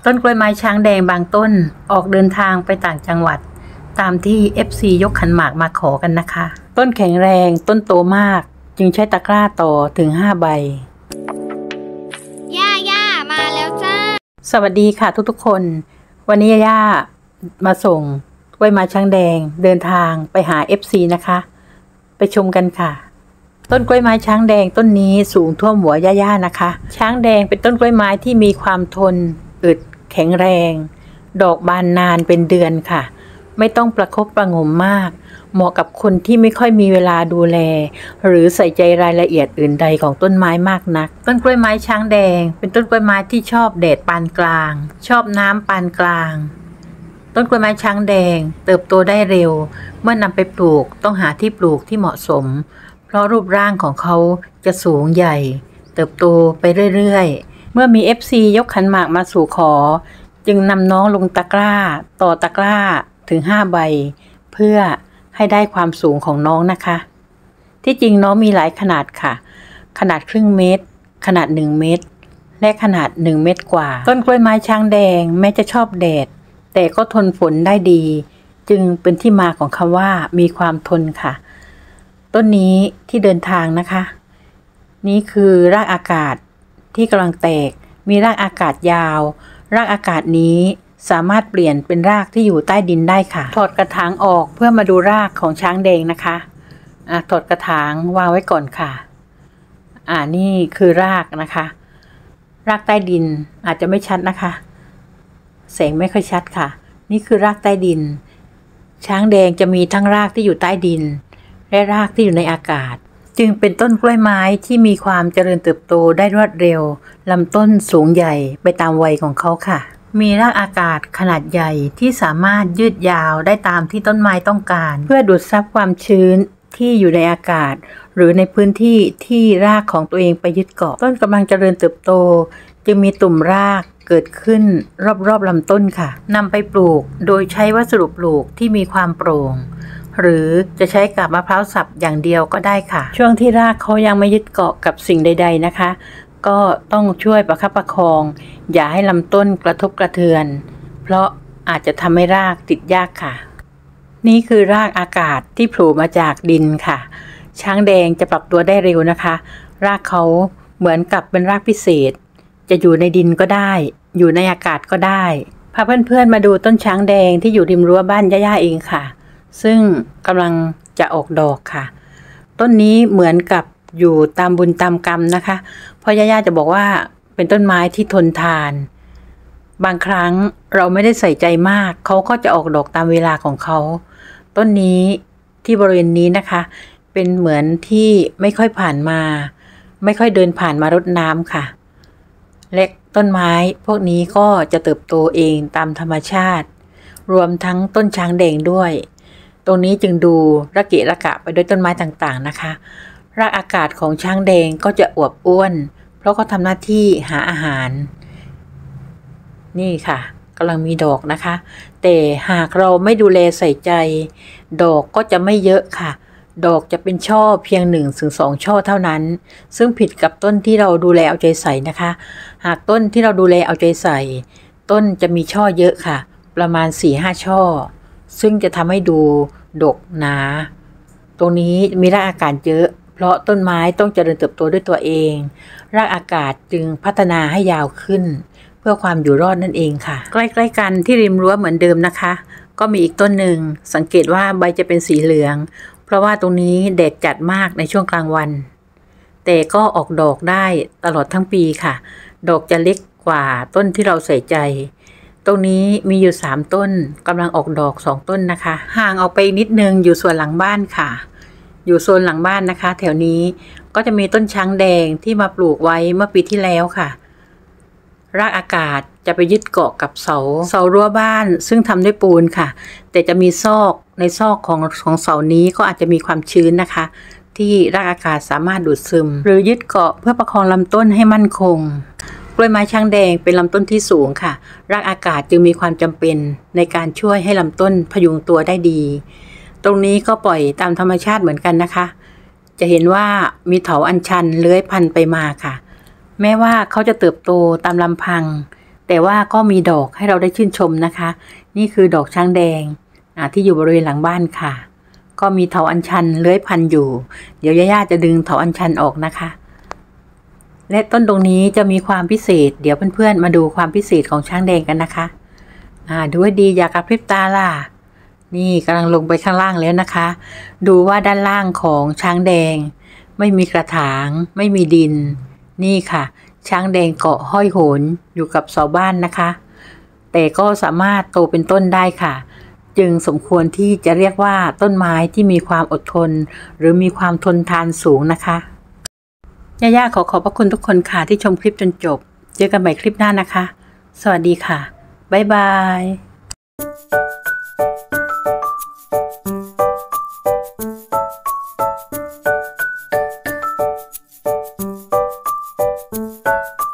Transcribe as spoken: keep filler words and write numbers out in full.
ต้นกล้วยไม้ช้างแดงบางต้นออกเดินทางไปต่างจังหวัดตามที่ เอฟ ซี ยกขันหมากมาขอกันนะคะต้นแข็งแรงต้นโตมากจึงใช้ตะกร้าต่อถึงห้าใบย่าย่ามาแล้วจ้าสวัสดีค่ะทุกๆคนวันนี้ย่ามาส่งกล้วยไม้ช้างแดงเดินทางไปหา เอฟ ซี นะคะไปชมกันค่ะต้นกล้วยไม้ช้างแดงต้นนี้สูงท่วมหัวย่าๆนะคะช้างแดงเป็นต้นกล้วยไม้ที่มีความทนอึดแข็งแรงดอกบานนานเป็นเดือนค่ะไม่ต้องประคบประงมมากเหมาะกับคนที่ไม่ค่อยมีเวลาดูแลหรือใส่ใจรายละเอียดอื่นใดของต้นไม้มากนักต้นกล้วยไม้ช้างแดงเป็นต้นกล้วยไม้ที่ชอบแดดปานกลางชอบน้ำปานกลางต้นกล้วยไม้ช้างแดงเติบโตได้เร็วเมื่อนำไปปลูกต้องหาที่ปลูกที่เหมาะสมเพราะรูปร่างของเขาจะสูงใหญ่เติบโตไปเรื่อยๆเมื่อมี เอฟ ซี ยกขันหมากมาสู่ขอจึงนำน้องลงตะกร้าต่อตะกร้าถึงห้าใบเพื่อให้ได้ความสูงของน้องนะคะที่จริงน้องมีหลายขนาดค่ะขนาดครึ่งเมตรขนาดหนึ่งเมตรและขนาดหนึ่งเมตรกว่าต้นกล้วยไม้ช้างแดงแม้จะชอบแดดแต่ก็ทนฝนได้ดีจึงเป็นที่มาของคำว่ามีความทนค่ะต้นนี้ที่เดินทางนะคะนี่คือรากอากาศที่กำลังแตกมีรากอากาศยาวรากอากาศนี้สามารถเปลี่ยนเป็นรากที่อยู่ใต้ดินได้ค่ะถอดกระถางออกเพื่อมาดูรากของช้างแดงนะคะอ่ะถอดกระถางวางไว้ก่อนค่ะอ่านี่คือรากนะคะรากใต้ดินอาจจะไม่ชัดนะคะแสงไม่ค่อยชัดค่ะนี่คือรากใต้ดินช้างแดงจะมีทั้งรากที่อยู่ใต้ดินและรากที่อยู่ในอากาศจึงเป็นต้นกล้วยไม้ที่มีความเจริญเติบโตได้รวดเร็วลำต้นสูงใหญ่ไปตามวัยของเขาค่ะมีรากอากาศขนาดใหญ่ที่สามารถยืดยาวได้ตามที่ต้นไม้ต้องการเพื่อดูดซับความชื้นที่อยู่ในอากาศหรือในพื้นที่ที่รากของตัวเองไปยึดเกาะต้นกำลังเจริญเติบโตจึงมีตุ่มรากเกิดขึ้นรอบๆลำต้นค่ะนำไปปลูกโดยใช้วัสดุปลูกที่มีความโปร่งหรือจะใช้กับมะพร้าวสับอย่างเดียวก็ได้ค่ะช่วงที่รากเขายังไม่ยึดเกาะกับสิ่งใดๆนะคะก็ต้องช่วยประคับประคองอย่าให้ลำต้นกระทบกระเทือนเพราะอาจจะทำให้รากติดยากค่ะนี่คือรากอากาศที่โผล่มาจากดินค่ะช้างแดงจะปรับตัวได้เร็วนะคะรากเขาเหมือนกับเป็นรากพิเศษจะอยู่ในดินก็ได้อยู่ในอากาศก็ได้พาเพื่อนๆมาดูต้นช้างแดงที่อยู่ริมรั้วบ้านย่าๆเองค่ะซึ่งกำลังจะออกดอกค่ะต้นนี้เหมือนกับอยู่ตามบุญตามกรรมนะคะเพราะย่าๆจะบอกว่าเป็นต้นไม้ที่ทนทานบางครั้งเราไม่ได้ใส่ใจมากเขาก็จะออกดอกตามเวลาของเขาต้นนี้ที่บริเวณนี้นะคะเป็นเหมือนที่ไม่ค่อยผ่านมาไม่ค่อยเดินผ่านมารดน้ำค่ะและต้นไม้พวกนี้ก็จะเติบโตเองตามธรรมชาติรวมทั้งต้นช้างแดงด้วยตรงนี้จึงดูระเกะระกะไปด้วยต้นไม้ต่างๆนะคะรากอากาศของช้างแดงก็จะอวบอ้วนเพราะเขาทำหน้าที่หาอาหารนี่ค่ะกำลังมีดอกนะคะแต่หากเราไม่ดูแลใส่ใจดอกก็จะไม่เยอะค่ะดอกจะเป็นช่อเพียงหนึ่งถึงสองช่อเท่านั้นซึ่งผิดกับต้นที่เราดูแลเอาใจใส่นะคะหากต้นที่เราดูแลเอาใจใส่ต้นจะมีช่อเยอะค่ะประมาณ สี่ห้า ช่อซึ่งจะทำให้ดูดกหนาตรงนี้มีรากอากาศเยอะเพราะต้นไม้ต้องเจริญเติบโตด้วยตัวเองรากอากาศจึงพัฒนาให้ยาวขึ้นเพื่อความอยู่รอดนั่นเองค่ะใกล้ๆกันที่ริมรั้วเหมือนเดิมนะคะก็มีอีกต้นหนึ่งสังเกตว่าใบจะเป็นสีเหลืองเพราะว่าตรงนี้แดดจัดมากในช่วงกลางวันแต่ก็ออกดอกได้ตลอดทั้งปีค่ะดอกจะเล็กกว่าต้นที่เราใส่ใจตรงนี้มีอยู่สามต้นกำลังออกดอกสองต้นนะคะห่างออกไปนิดนึงอยู่ส่วนหลังบ้านค่ะอยู่โซนหลังบ้านนะคะแถวนี้ก็จะมีต้นช้างแดงที่มาปลูกไว้เมื่อปีที่แล้วค่ะรากอากาศจะไปยึดเกาะกับเสาเสารั้วบ้านซึ่งทำด้วยปูนค่ะแต่จะมีซอกในซอกของของเสานี้ก็อาจจะมีความชื้นนะคะที่รากอากาศสามารถดูดซึมหรือยึดเกาะเพื่อประคองลำต้นให้มั่นคงกล้วยไม้ช้างแดงเป็นลำต้นที่สูงค่ะรากอากาศจึงมีความจำเป็นในการช่วยให้ลำต้นพยุงตัวได้ดีตรงนี้ก็ปล่อยตามธรรมชาติเหมือนกันนะคะจะเห็นว่ามีเถาอัญชันเลื้อยพันไปมาค่ะแม้ว่าเขาจะเติบโตตามลำพังแต่ว่าก็มีดอกให้เราได้ชื่นชมนะคะ นี่คือดอกช้างแดงอ่าที่อยู่บริเวณหลังบ้านค่ะก็มีเถาอัญชันเลื้อยพันอยู่เดี๋ยวย่าๆจะดึงเถาอัญชันออกนะคะและต้นตรงนี้จะมีความพิเศษเดี๋ยวเพื่อนๆมาดูความพิเศษของช้างแดงกันนะคะอ่าดูให้ดีอย่ากระพริบตาล่ะนี่กำลังลงไปข้างล่างแล้วนะคะ ดูว่าด้านล่างของช้างแดงไม่มีกระถางไม่มีดินนี่ค่ะช้างแดงเกาะห้อยโหนอยู่กับเสาบ้านนะคะแต่ก็สามารถโตเป็นต้นได้ค่ะจึงสมควรที่จะเรียกว่าต้นไม้ที่มีความอดทนหรือมีความทนทานสูงนะคะย่าๆขอขอบพระคุณทุกคนค่ะที่ชมคลิปจนจบเจอกันใหม่คลิปหน้านะคะสวัสดีค่ะบ๊ายบาย